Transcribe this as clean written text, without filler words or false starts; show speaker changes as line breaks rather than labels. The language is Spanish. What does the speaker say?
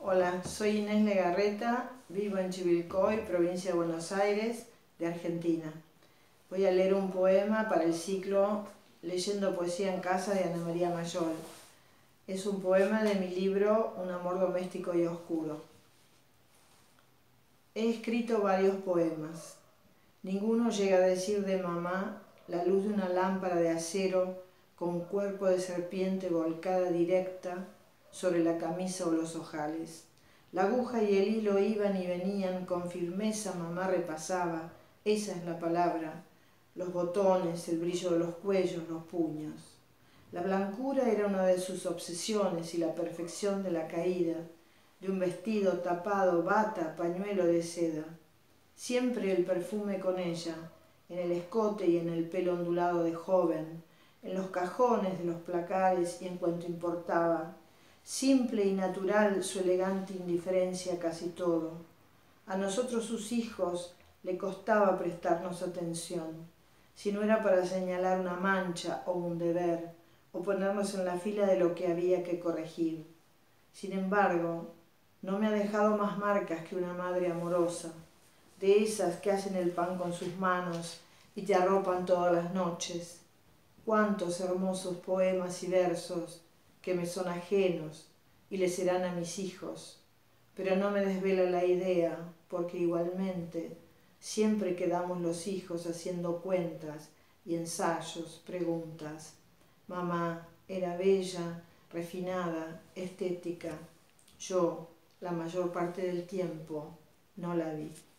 Hola, soy Inés Legarreta, vivo en Chivilcoy, provincia de Buenos Aires, de Argentina. Voy a leer un poema para el ciclo Leyendo Poesía en Casa de Ana María Mayol. Es un poema de mi libro Un amor doméstico y oscuro. He escrito varios poemas. Ninguno llega a decir de mamá la luz de una lámpara de acero con cuerpo de serpiente volcada directa sobre la camisa o los ojales. La aguja y el hilo iban y venían, con firmeza mamá repasaba, esa es la palabra, los botones, el brillo de los cuellos, los puños. La blancura era una de sus obsesiones y la perfección de la caída, de un vestido tapado, bata, pañuelo de seda. Siempre el perfume con ella, en el escote y en el pelo ondulado de joven, en los cajones de los placares y en cuanto importaba. Simple y natural su elegante indiferencia a casi todo. A nosotros sus hijos le costaba prestarnos atención, si no era para señalar una mancha o un deber, o ponernos en la fila de lo que había que corregir. Sin embargo, no me ha dejado más marcas que una madre amorosa, de esas que hacen el pan con sus manos y te arropan todas las noches. Cuántos hermosos poemas y versos que me son ajenos y le serán a mis hijos, pero no me desvela la idea, porque igualmente siempre quedamos los hijos haciendo cuentas y ensayos, preguntas. Mamá era bella, refinada, estética. Yo, la mayor parte del tiempo, no la vi.